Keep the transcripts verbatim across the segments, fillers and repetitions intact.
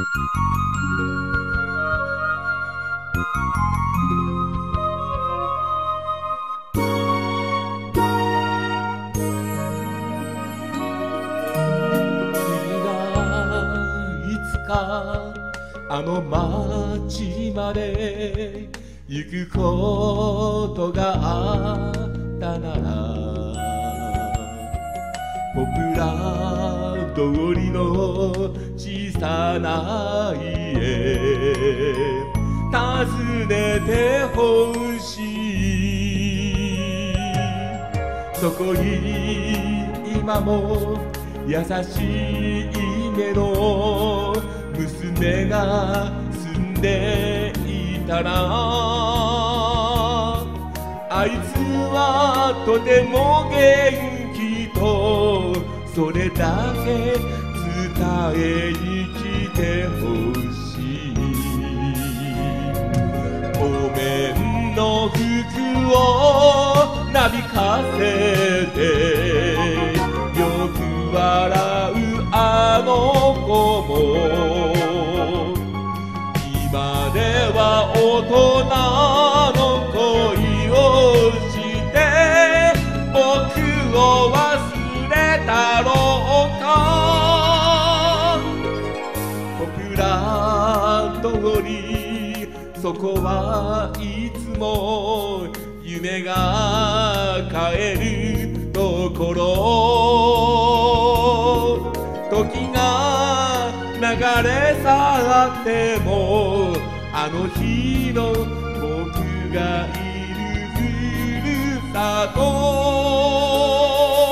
あの町まで行くことがあったなら、ポプラ通りの小さな家訪ねてほしい。そこに今も優しい目の娘が住んでいたら、あいつはとても元気とそれだけ伝えに来てほしい。お面の服をなびかせてよく笑うあの子も、今では大人の恋をして僕を忘れたろうか。僕ら通りそこはいつも夢が帰るところ。時が流れ去ってもあの日の僕がいるふるさと。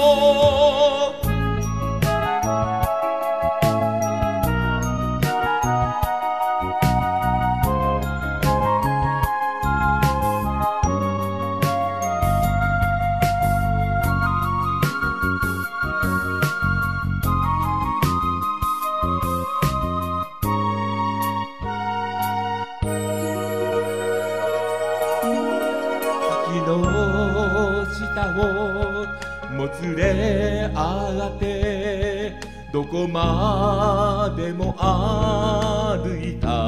下をもつれ上がってどこまでも歩いた。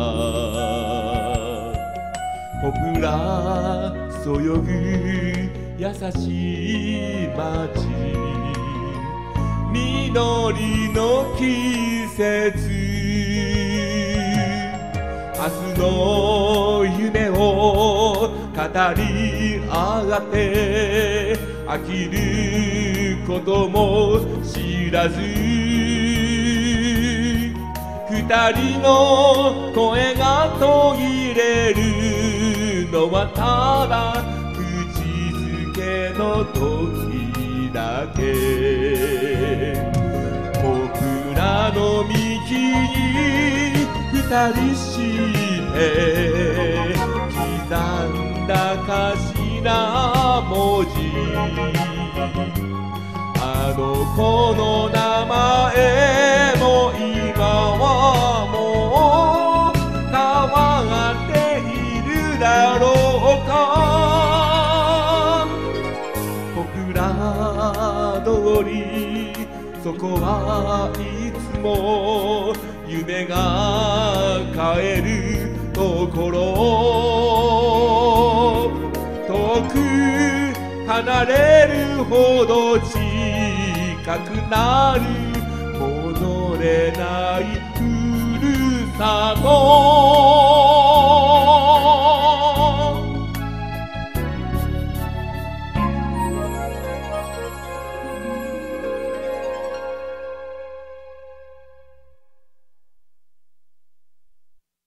ポプラそよぐ優しい街、緑の季節、明日の夢を語り上がって飽きることも知らず、二人の声が途切れるのはただ口づけの時だけ。僕らの幹に二人して刻んだかしら文字、あの子の名前も今はもう変わっているだろうか。僕ら通りそこはいつも夢が帰るところ。遠く離れるほど近くなる戻れないふるさと。